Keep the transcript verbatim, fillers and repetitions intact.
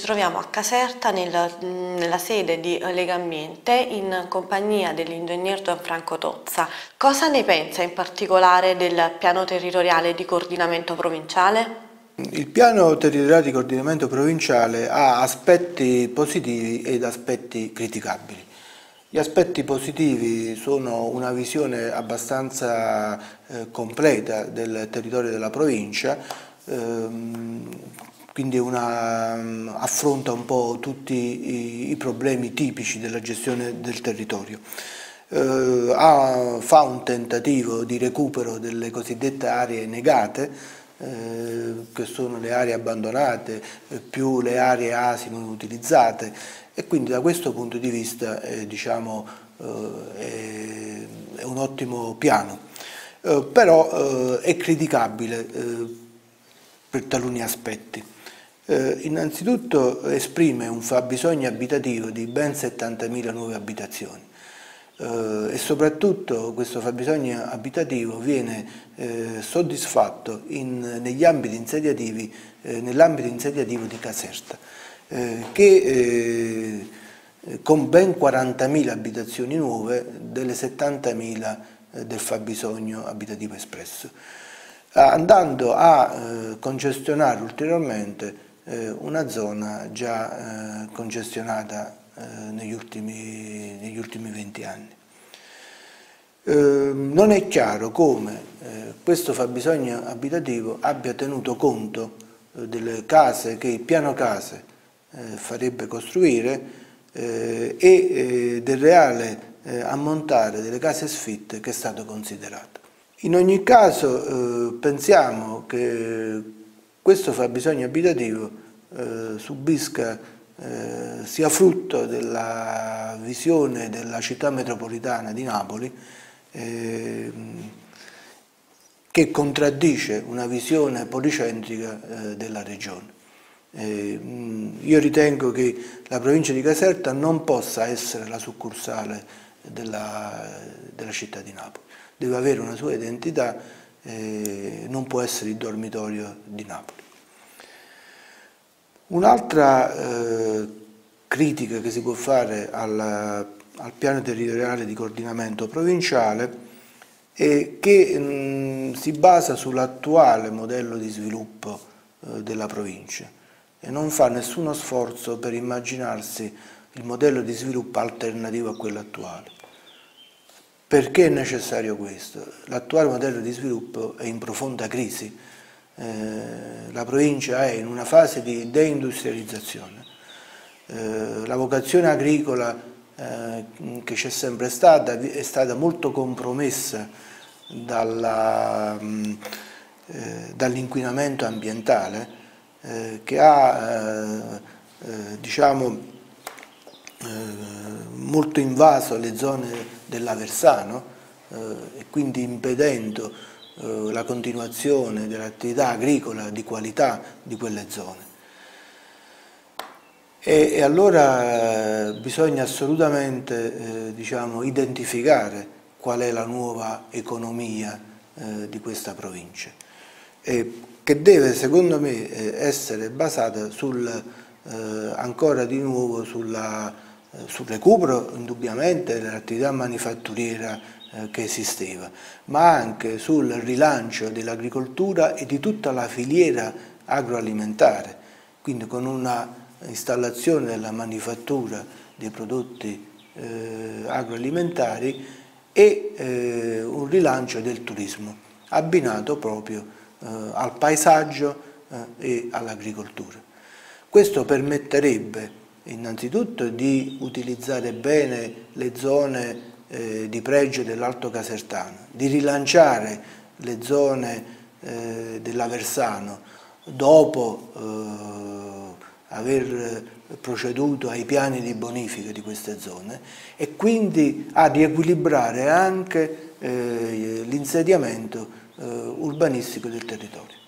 troviamo a Caserta nella, nella sede di Legambiente in compagnia dell'ingegner Gianfranco Tozza. Cosa ne pensa in particolare del piano territoriale di coordinamento provinciale? Il piano territoriale di coordinamento provinciale ha aspetti positivi ed aspetti criticabili. Gli aspetti positivi sono una visione abbastanza eh, completa del territorio della provincia, ehm, quindi una, affronta un po' tutti i, i problemi tipici della gestione del territorio. Eh, ha, fa un tentativo di recupero delle cosiddette aree negate, Eh, che sono le aree abbandonate eh, più le aree A S I non utilizzate, e quindi da questo punto di vista eh, diciamo, eh, è, è un ottimo piano, eh, però eh, è criticabile eh, per taluni aspetti. Eh, innanzitutto esprime un fabbisogno abitativo di ben settantamila nuove abitazioni. Uh, e soprattutto questo fabbisogno abitativo viene eh, soddisfatto in, negli ambiti insediativi, eh, nell'ambito insediativo di Caserta, eh, che eh, con ben quarantamila abitazioni nuove delle settantamila eh, del fabbisogno abitativo espresso, andando a eh, congestionare ulteriormente eh, una zona già eh, congestionata Negli ultimi, negli ultimi venti anni. Eh, non è chiaro come eh, questo fabbisogno abitativo abbia tenuto conto eh, delle case che il piano case eh, farebbe costruire eh, e eh, del reale eh, ammontare delle case sfitte che è stato considerato. In ogni caso eh, pensiamo che questo fabbisogno abitativo eh, subisca Eh, sia frutto della visione della città metropolitana di Napoli, eh, che contraddice una visione policentrica eh, della regione. Eh, io ritengo che la provincia di Caserta non possa essere la succursale della, della città di Napoli, deve avere una sua identità, eh, non può essere il dormitorio di Napoli. Un'altra eh, critica che si può fare al, al piano territoriale di coordinamento provinciale è che mh, si basa sull'attuale modello di sviluppo eh, della provincia e non fa nessuno sforzo per immaginarsi il modello di sviluppo alternativo a quello attuale. Perché è necessario questo? L'attuale modello di sviluppo è in profonda crisi. Eh, la provincia è in una fase di deindustrializzazione, eh, la vocazione agricola eh, che c'è sempre stata è stata molto compromessa eh, dall'inquinamento ambientale eh, che ha eh, diciamo, eh, molto invaso le zone dell'Aversano eh, e quindi impedendo la continuazione dell'attività agricola di qualità di quelle zone. E, e allora eh, bisogna assolutamente eh, diciamo, identificare qual è la nuova economia eh, di questa provincia, e che deve secondo me eh, essere basata sul, eh, ancora di nuovo sulla, eh, sul recupero indubbiamente dell'attività manifatturiera che esisteva, ma anche sul rilancio dell'agricoltura e di tutta la filiera agroalimentare, quindi con una installazione della manifattura dei prodotti eh, agroalimentari e eh, un rilancio del turismo, abbinato proprio eh, al paesaggio eh, e all'agricoltura. Questo permetterebbe innanzitutto di utilizzare bene le zone Eh, di pregio dell'Alto Casertano, di rilanciare le zone eh, dell'Aversano dopo eh, aver proceduto ai piani di bonifica di queste zone, e quindi a riequilibrare anche eh, l'insediamento eh, urbanistico del territorio.